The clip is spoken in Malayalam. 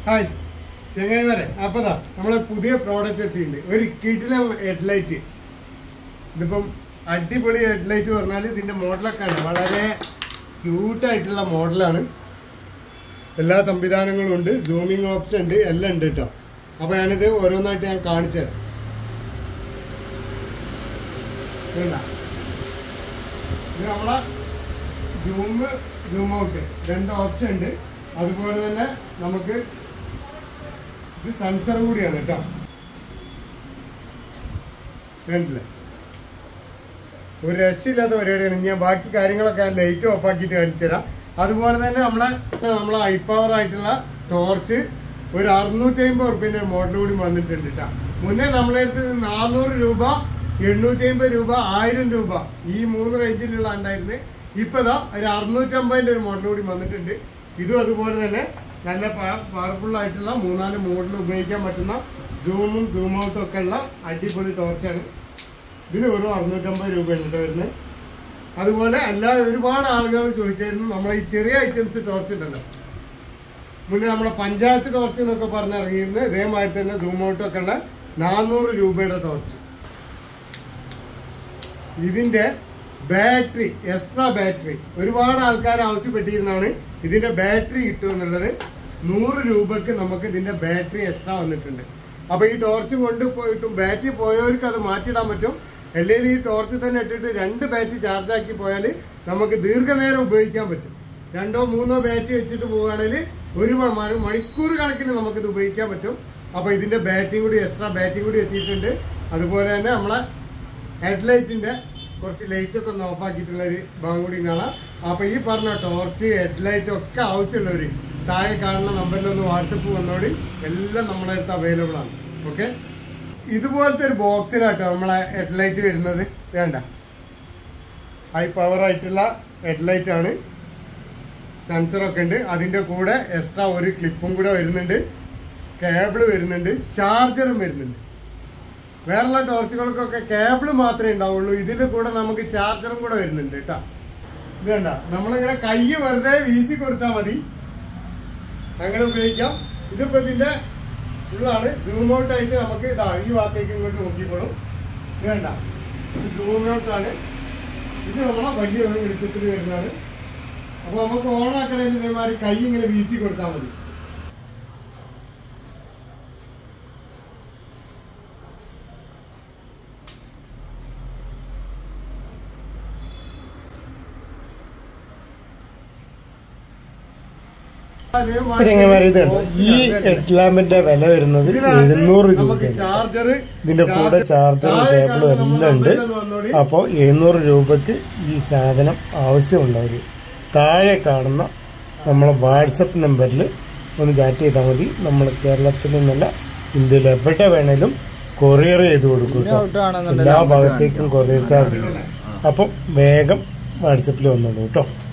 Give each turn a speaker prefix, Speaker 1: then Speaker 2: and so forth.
Speaker 1: ഹായ് ചെങ്ങായിമാരെ, അപ്പതാ നമ്മളെ പുതിയ പ്രോഡക്റ്റ് എത്തിയിട്ടുണ്ട്. ഒരു കിടിലൻ ഹെഡ്ലൈറ്റ്. ഇതിപ്പം അടിപൊളി ഹെഡ്ലൈറ്റ് പറഞ്ഞാൽ ഇതിന്റെ മോഡലൊക്കെ ആണ് വളരെ ക്യൂട്ടായിട്ടുള്ള മോഡലാണ്. എല്ലാ സംവിധാനങ്ങളും ഉണ്ട്, സൂമിങ് ഓപ്ഷൻ ഉണ്ട്, എല്ലാം ഉണ്ട് കേട്ടോ. അപ്പൊ ഞാനിത് ഓരോന്നായിട്ട് ഞാൻ കാണിച്ചു തരാം. ഇത് നമ്മളെ സൂം ഔട്ട് രണ്ട് ഓപ്ഷൻ ഉണ്ട്. അതുപോലെ തന്നെ നമുക്ക് ഇത് സെൻസർ കൂടിയാണ് കേട്ടോ. വേണ്ടില്ലേ, ഒരു രക്ഷയില്ലാത്ത പരിപാടിയാണ്. ഞാൻ ബാക്കി കാര്യങ്ങളൊക്കെ ലൈറ്റ് ഓഫ് ആക്കിയിട്ട് കാണിച്ചു തരാം. അതുപോലെ തന്നെ നമ്മളെ ഹൈ പവർ ആയിട്ടുള്ള ടോർച്ച് ഒരു 650 റുപ്യന്റെ മോഡൽ കൂടി വന്നിട്ടുണ്ട് കേട്ടോ. മുന്നേ നമ്മളെ അടുത്ത് 400 രൂപ, 850 രൂപ, 1000 രൂപ ഈ 3 റേഞ്ചിലുള്ള ഉണ്ടായിരുന്നു. ഇപ്പൊ ഇതാ ഒരു 650 ഒരു മോഡൽ കൂടി വന്നിട്ടുണ്ട്. ഇതും അതുപോലെ തന്നെ നല്ല പവർഫുൾ ആയിട്ടുള്ള 3-4 മോഡൽ ഉപയോഗിക്കാൻ പറ്റുന്ന സൂമും സൂം ഔട്ടും ഒക്കെ ഉള്ള അടിപൊളി ടോർച്ചാണ്. ഇതിന് വെറും 650 രൂപയാണ് വരുന്നത്. അതുപോലെ ഒരുപാട് ആളുകൾ ചോദിച്ചായിരുന്നു നമ്മളെ ഈ ചെറിയ ഐറ്റംസ് ടോർച്ച് ഉണ്ടല്ലോ. മുന്നേ നമ്മളെ പഞ്ചായത്ത് ടോർച്ച് എന്നൊക്കെ പറഞ്ഞിറങ്ങിയിരുന്നു. ഇതേമാതിരി തന്നെ സൂം ഔട്ടും ഒക്കെ ഉള്ള 400 രൂപയുടെ ടോർച്ച്. ഇതിന്റെ ബാറ്ററി, എക്സ്ട്രാ ബാറ്ററി ഒരുപാട് ആൾക്കാർ ആവശ്യപ്പെട്ടിരുന്നാണ്. ഇതിന്റെ ബാറ്ററി കിട്ടും എന്നുള്ളത്. 100 രൂപക്ക് നമുക്ക് ഇതിന്റെ ബാറ്ററി എക്സ്ട്രാ വന്നിട്ടുണ്ട്. അപ്പൊ ഈ ടോർച്ച് കൊണ്ടുപോയിട്ടും ബാറ്ററി പോയവർക്ക് അത് മാറ്റിയിടാൻ പറ്റും. അല്ലെങ്കിൽ ഈ ടോർച്ച് തന്നെ ഇട്ടിട്ട് 2 ബാറ്ററി ചാർജ് ആക്കി പോയാൽ നമുക്ക് ദീർഘനേരം ഉപയോഗിക്കാൻ പറ്റും. 2-3 ബാറ്ററി വെച്ചിട്ട് പോവുകയാണെങ്കിൽ ഒരു മണിക്കൂർ കണക്കിന് നമുക്കിത് ഉപയോഗിക്കാൻ പറ്റും. അപ്പൊ ഇതിന്റെ ബാറ്ററി കൂടി, എക്സ്ട്രാ ബാറ്ററി കൂടി എത്തിയിട്ടുണ്ട്. അതുപോലെ തന്നെ നമ്മളെ ഹെഡ്ലൈറ്റിന്റെ കുറച്ച് ലൈറ്റ് ഒക്കെ ഒന്ന് ഓഫാക്കിയിട്ടുള്ള ഒരു ഭാഗം കൂടി കാണാം. അപ്പൊ ഈ പറഞ്ഞ ടോർച്ച്, ഹെഡ്ലൈറ്റ് ഒക്കെ ആവശ്യമുള്ളവര് താഴെ കാണുന്ന നമ്പറിലൊന്ന് വാട്സപ്പ് വന്നോടി. എല്ലാം നമ്മുടെ അടുത്ത് അവൈലബിൾ ആണ്. ഓക്കെ, ഇതുപോലത്തെ ഒരു ബോക്സിലാട്ടോ നമ്മളെ ഹെഡ്ലൈറ്റ് വരുന്നത്. വേണ്ട, ഹൈ പവർ ആയിട്ടുള്ള ഹെഡ്ലൈറ്റ് ആണ്. സെൻസറൊക്കെ ഉണ്ട്. അതിന്റെ കൂടെ എക്സ്ട്രാ ഒരു ക്ലിപ്പും കൂടെ വരുന്നുണ്ട്, കേബിള് വരുന്നുണ്ട്, ചാർജറും വരുന്നുണ്ട്. വേറെയുള്ള ടോർച്ചുകൾക്കൊക്കെ കേബിള് മാത്രമേ ഉണ്ടാവുള്ളൂ. ഇതിന്റെ കൂടെ നമുക്ക് ചാർജറും കൂടെ വരുന്നുണ്ട് കേട്ടോ. ഇത് കണ്ട, നമ്മളിങ്ങനെ കൈ വെറുതെ വീശി കൊടുത്താൽ മതി, അങ്ങനെ ഉപയോഗിക്കാം. ഇതിപ്പോ ഇതിന്റെ ഉള്ളാണ്. സൂം ഔട്ട് ആയിട്ട് നമുക്ക് ഇതാ ഈ ഭാഗത്തേക്ക് ഇങ്ങോട്ട് നോക്കിക്കോളും. ഇത് കണ്ട, ഇത് സൂം ഔട്ട് ആണ്. ഇത് നമ്മളെ വലിയ ഒരു വെളിച്ചത്തിൽ വരുന്നതാണ്. അപ്പൊ നമുക്ക് ഓണാക്കണമെങ്കിൽ ഇതേമാതിരി കൈ ഇങ്ങനെ വീശി കൊടുത്താൽ മതി. ഈ ഹെഡ് ലാമ്പിന്റെ വില വരുന്നത് 700 രൂപ. ഇതിന്റെ കൂടെ ചാർജറും കേബിളും എല്ലാം ഉണ്ട്. അപ്പോൾ 700 രൂപക്ക് ഈ സാധനം ആവശ്യമുള്ളവർ താഴെ കാണുന്ന നമ്മളെ വാട്സപ്പ് നമ്പറിൽ ഒന്ന് ചാറ്റ് ചെയ്താൽ മതി. നമ്മൾ കേരളത്തിൽ നിന്നല്ല, ഇന്ത്യയിൽ എവിടെ വേണേലും കൊറിയർ ചെയ്ത് കൊടുക്കും. എല്ലാ ഭാഗത്തേക്കും കൊറിയർ ചാർജ്. അപ്പം വേഗം വാട്സപ്പിൽ വന്നോളൂ കേട്ടോ.